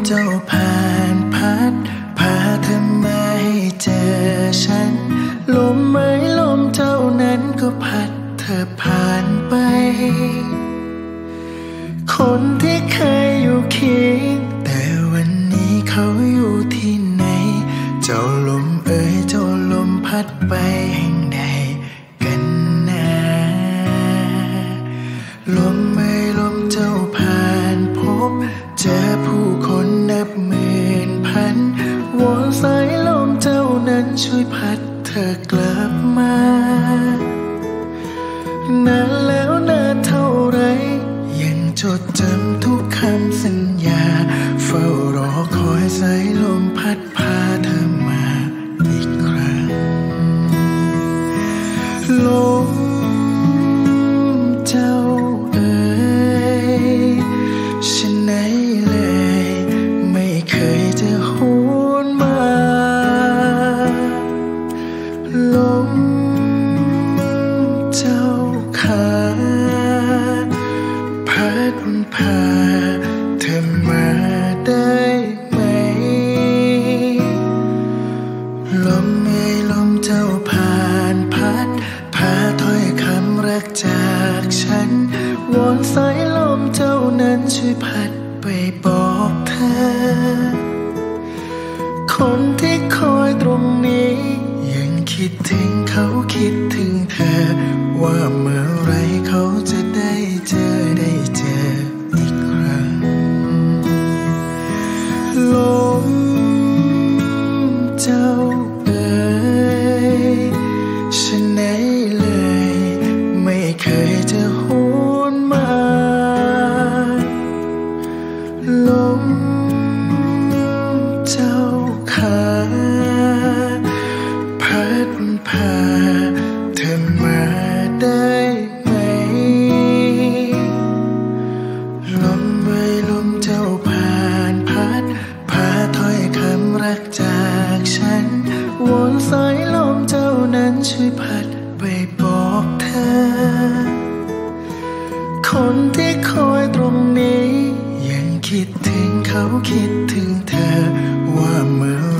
เจ้าผ่านพัดพาเธอมาให้เจอฉันลมไม้ลมเจ้านั้นก็พัดเธอผ่านไปคนที่เคยอยู่เคียงแต่วันนี้เขาอยู่ที่ไหนเจ้าลมเอ่ยเจ้าลมพัดไปแห่งใดกันนะลมไม่ลมเจ้าผ่านพบเจอผู้คนนับหมื่นพันวอนสายลมเจ้านั้นช่วยพัดเธอกลับมานานแล้วนานเท่าไรยังจดจำทุกคำสัญญาเฝ้ารอคอยสายลมพัดพาเธอมาอีกครั้งลมเจ้าเอ๋ยฉันไหนเลยไม่เคยจะหวนมาลมเจ้าขาพัดพาเธอมาได้ไหมลมไม่ลมเจ้าผ่านพัดพาถ้อยคำรักจากฉันวอนสายลมเจ้านั้นช่วยพัดไปบอกเธอคนที่คอยตรงนี้ยังคิดถึงเขาคิดถึงเธอว่าเมื่อไรเขาจะได้เจออีกครั้งลมเจ้าเอ๋ยฉันไหนเลยไม่เคยจะหวนมาลมเจ้าขาพัดพาเธอมาได้ไหมลมไม่ลมเจ้าผ่านพัดพาถ้อยคำรักจากฉันวอนสายลมเจ้านั้นช่วยพัดไปบอกเธอคนที่คอยตรงนี้ยังคิดถึงเขาคิดถึงเธอว่าเมื่อ